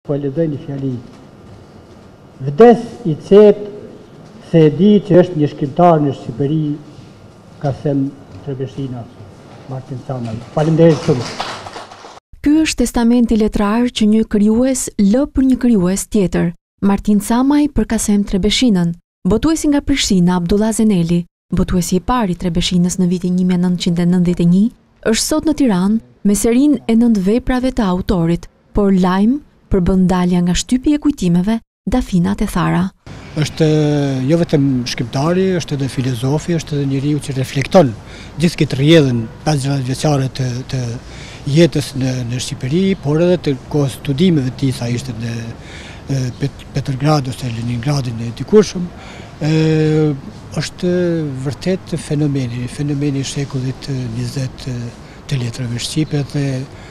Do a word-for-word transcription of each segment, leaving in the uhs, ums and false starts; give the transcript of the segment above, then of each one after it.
Po lexoj një fjali. Vdes I cet se e di që është një shkrimtar në Shqipëri, Kasem Trebeshina, Martin Samaj. Faleminderit shumë. Ky është testamenti letrar që një krijues lë për një krijues tjetër, Martin Samaj për Kasem Trebeshinën. Botuesi nga Prishtina, Abdullah Zeneli, botuesi I parë I Trebeshinës në vitin një mijë e nëntëqind e nëntëdhjetë e një, është sot në Tiranë me serinë e nëntë veprave të autorit, por lajm përbën dalja nga shtypi e kujtimeve Dafina Tethara. Është jo vetëm shkrimtari, është edhe filozofi, është edhe njeriu që reflekton gjithë këtë rrjedhën pesëdhjetë vjeçare të, të jetës në, në Shqipëri, por edhe të kohës studimeve të tij, sa ishte në Pet, Petrograd ose Leningradin e dikurshëm. Është vërtet fenomeni, fenomeni I shekullit njëzet të letrave shqipe dhe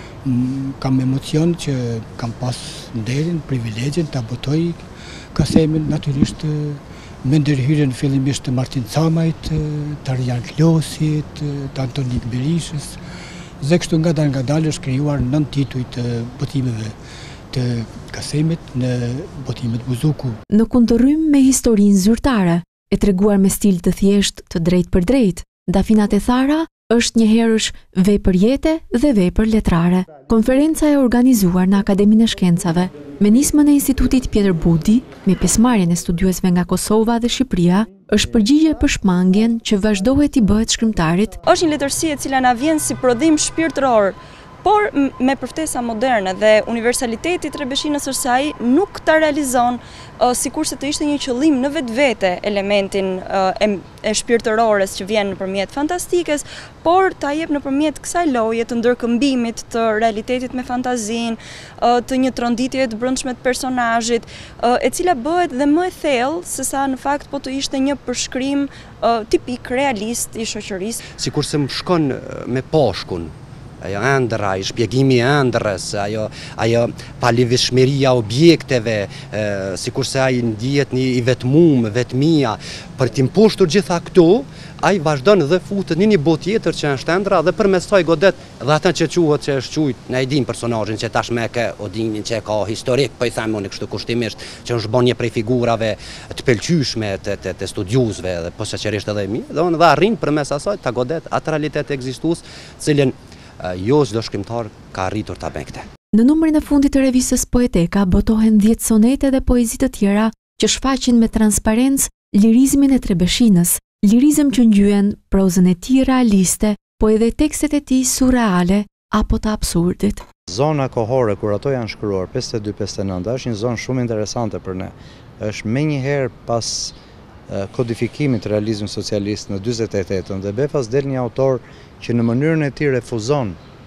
kam emocion që kam pas nderin, privilegjin të botoj Kasemin, natyrisht me ndërhyrjen fillimisht të Martin Samajt, të Arjan Klosit, të Antonik Berishës, dhe kështu nga dalë nga dalë është krijuar nën tituj të botimeve të Kasemit në botimet Buzuku. Në kundërrym me historinë zyrtare, e treguar me stil të thjesht të drejt për drejt, Dafina Tethara është njëherësh vepër jete dhe vepër letrare. Konferenca e organizuar në Akademinë e Shkencave me nismën e Institutit Pjetër Budi me pjesëmarrjen e studiuesve nga Kosova dhe Shqipëria është përgjigje për shmangjen që vazhdohet I bëhet shkrimtarit. Është një letërsi e cila na vjen si prodhim shpirtëror, por me përftesa moderne dhe universaliteti I Trebeshinës është se ai nuk ta realizon uh, sikurse të ishte një qëllim në vetvete elementin uh, e, e shpirtërores që vjen nëpërmjet fantastikës, por ta jep nëpërmjet kësaj loje të ndërkëmbimit të realitetit me fantazinë, uh, të një tronditje të brendshme të personazhit, uh, e cila bëhet dhe më e thellë se sa në fakt po të ishte një përshkrim uh, tipik realist I shoqërisë. Sikurse më shkon me pashkun. Ajo ëndra, I shpjegimi I ëndrës, ajo, ajo palivishmëria objekteve, e, sikurse ai ndihet një I vetmuar, vetmia, për të mposhtur gjitha këto, ai vazhdon dhe futet në një botë tjetër që është ëndra dhe përmes saj godet dhe ata që quhet që është qujt, na I dim personazhin që tashmë ka Odinin që ka historik, po I them unë kështu kushtimisht, që është bën një prej figurave të pëlqyeshme të, të, të studiuesve dhe posaçërisht edhe mirë, dhe unë dhe arrin përmes asaj ta godet atë realitet ekzistues, cilën jo çdo shkrimtar ka arritur ta bëjë këtë. Në numrin e fundit të revistës Poeteka botohen dhjetë sonete dhe poezi të tjera që shfaqin me transparencë lirizmin e Trebeshinës, lirizëm që ngjyen prozën e tij realiste, po edhe tekstet e tij surreale apo të absurdit. Zona kohore kur ato janë shkruar pesëdhjetë e dy pesëdhjetë e nëntë është një zonë shumë interesante për ne. Është menjëherë pas kodifikimit të realizmit socialist në dyzet e tetën dhe befas del një autor që në mënyrën e tij refuzon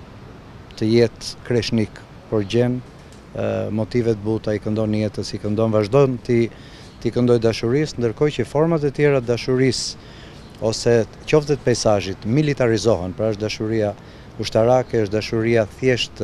të jetë kreshnik, por gjen motive të buta, I këndon jetës, I këndon vazhdon ti ti këndoj dashurisë, ndërkohë që format e tjera të dashurisë ose qoftë të peizazhit militarizohen, pra është dashuria ushtarake, është dashuria thjesht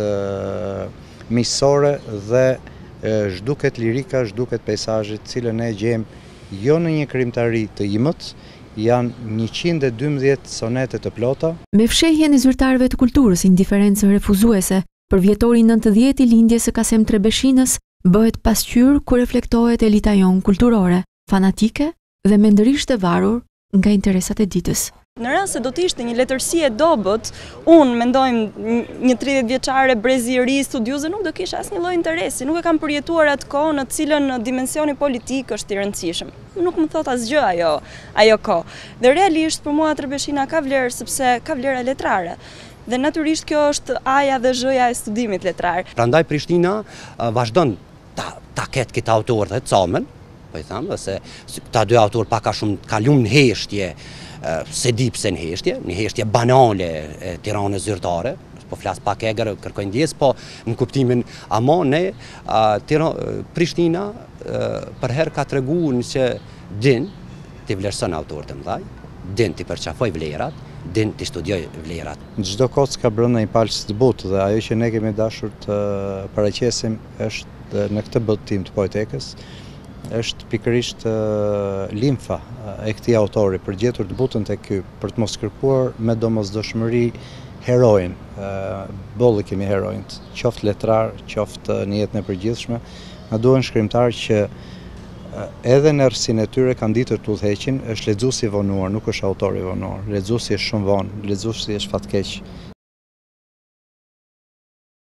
miqësore dhe zhduket lirika, zhduket peizazhit, cilën ne gjejmë jo në një krimtari të imët, janë njëqind e dymbëdhjetë sonete të plota. Me fshehjen e zyrtarëve të kulturës indiferencën refuzuese, për vjetorin nëntëdhjetë I lindjes së Kasem Trebeshinës, bëhet pasqyrë ku reflektohet elita jonë kulturore, fanatike dhe mendërisht e varur nga interesat e ditës. Në rast se do të ishte një letërsi e dobët, unë mendojmë një tridhjetë vjeçare brezi I ri studiuese nuk do kisha asnjë lloj interesi, nuk e kam përjetuar atë kohë në të cilën dimensioni politik është I rëndësishëm. Nuk më thot asgjë ajo, ajo kohë. Dhe realisht për mua Trebeshina ka vlerë sepse ka vlera letrare. Dhe natyrisht kjo është aja dhe zhëja e studimit letrar. Prandaj Prishtina uh, vazhdon ta, ta ketë këtë autor dhe Camen, po I them, se këta dy autor pak a shumë kalun në heshtje, se di pse në heshtje, një heshtje banale e Tiranës zyrtare, po flas pak egër, kërkoj ndjes, po në kuptimin ama ne Prishtina për herë ka treguar që din të vlerëson autorët e mëdhaj, din të përqafoj vlerat, din të studioj vlerat. Në çdo kohë ka brenda një palç të butë dhe ajo që ne kemi dashur të paraqesim është në këtë botim të Poetekës, është pikërisht limfa e këtij autori për gjetur të butën tek ky, për të mos kërkuar me domosdoshmëri herojnë, bollë kemi herojnë, qoftë letrar, qoftë në jetën e përgjithshme, na duhen shkrimtarë që edhe në errësinë e tyre kanë ditur të udhëheqin, është lexuesi i vonuar, nuk është autor i vonuar. Lexuesi është shumë vonë, lexuesi është fatkeq.